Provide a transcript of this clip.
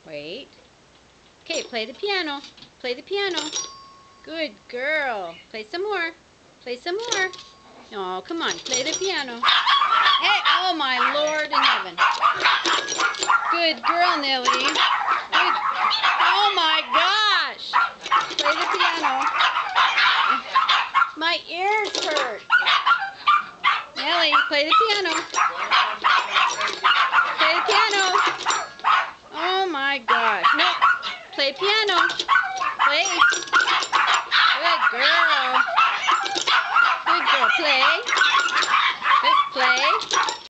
Wait. Okay, play the piano. Play the piano. Good girl. Play some more. Play some more. Oh, come on. Play the piano. Hey, oh my Lord in heaven. Good girl, Nellie. Good. Oh my gosh. Play the piano. My ears hurt. Nellie, play the piano. Play the piano. Oh my gosh. No. Play piano. Play. Good girl. Good girl. Play. Good play.